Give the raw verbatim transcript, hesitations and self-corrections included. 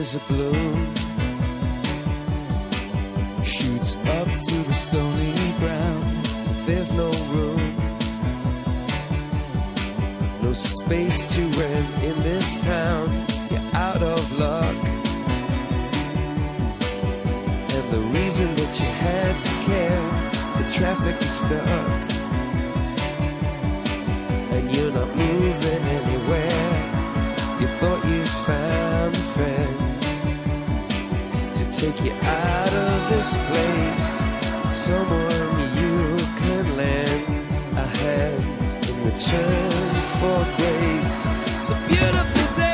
as a balloon shoots up through the stony ground. There's no room, no space to rent in this town. You're out of luck, and the reason that you had to care, the traffic is stuck, and you're not moving anywhere. You thought you found a friend to take you out of this place, someone you can lend a hand in return for grace. It's a beautiful day.